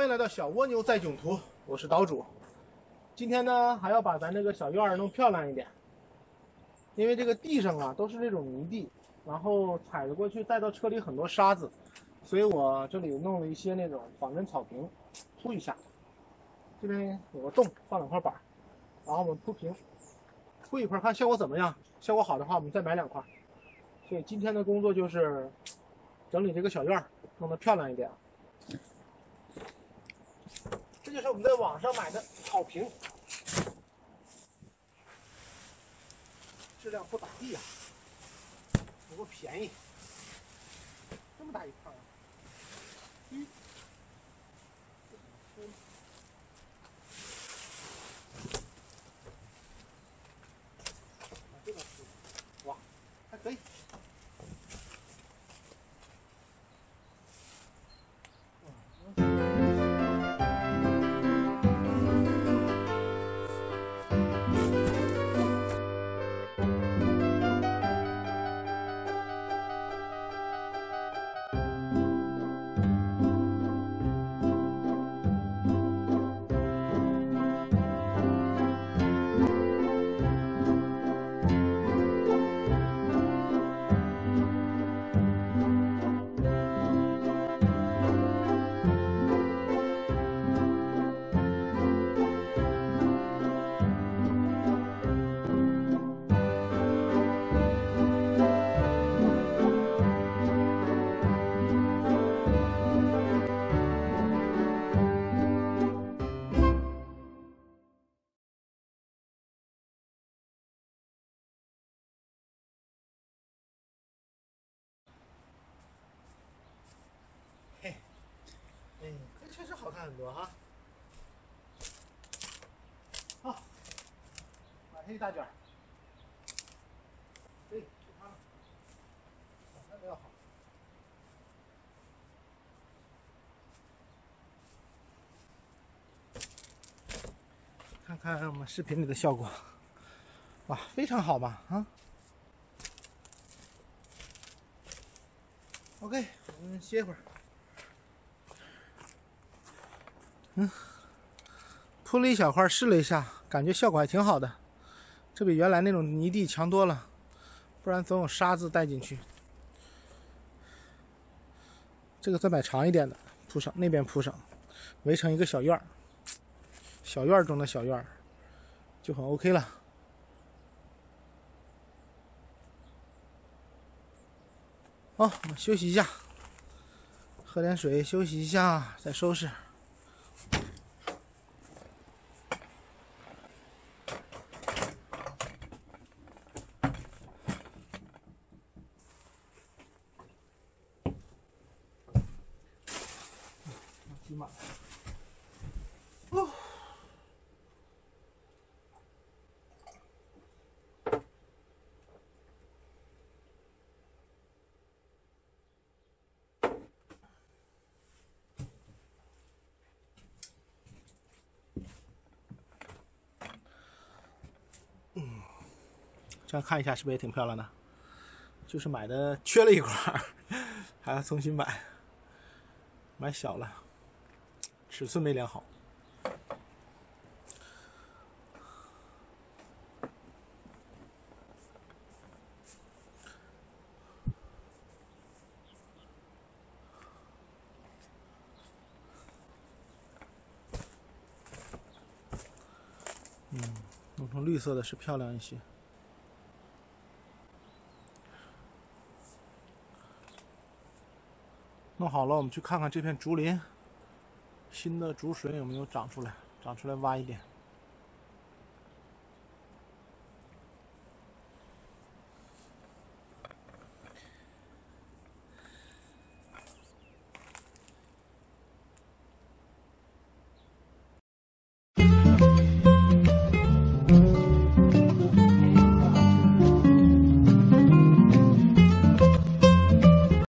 迎来到小蜗牛在囧途，我是岛主。今天呢，还要把咱这个小院弄漂亮一点，因为这个地上啊都是这种泥地，然后踩着过去带到车里很多沙子，所以我这里弄了一些那种仿真草坪，铺一下。这边有个洞，放2块板，然后我们铺平，铺一块看效果怎么样。效果好的话，我们再买2块。所以今天的工作就是整理这个小院，弄得漂亮一点。这就是我们在网上买的草坪，质量不咋地啊，不过便宜。这么大一块啊！这个哇，还可以。这确实好看很多哈。好，买这一大卷。对，就它了，那个要好。看看我们视频里的效果，哇，非常好吧？啊 ，OK， 我们歇会儿。铺了一小块，试了一下，感觉效果还挺好的，这比原来那种泥地强多了，不然总有沙子带进去。这个再买长一点的铺上，那边铺上，围成一个小院儿，小院中的小院儿，就很 OK 了。好，我们休息一下，喝点水，休息一下，再收拾。骑马。这样看一下是不是也挺漂亮的？就是买的缺了一块，还要重新买，买小了，尺寸没量好。弄成绿色的是漂亮一些。弄好了，我们去看看这片竹林，新的竹笋有没有长出来？长出来挖一点。